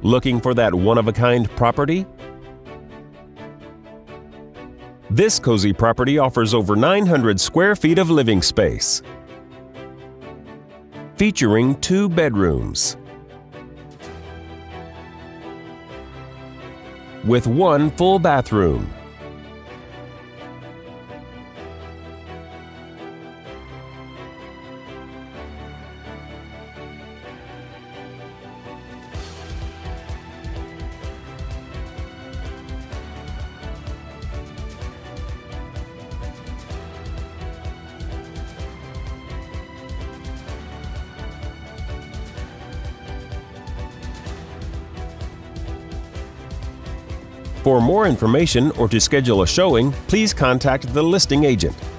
Looking for that one-of-a-kind property? This cozy property offers over 900 square feet of living space, featuring 2 bedrooms with 1 full bathroom. For more information or to schedule a showing, please contact the listing agent.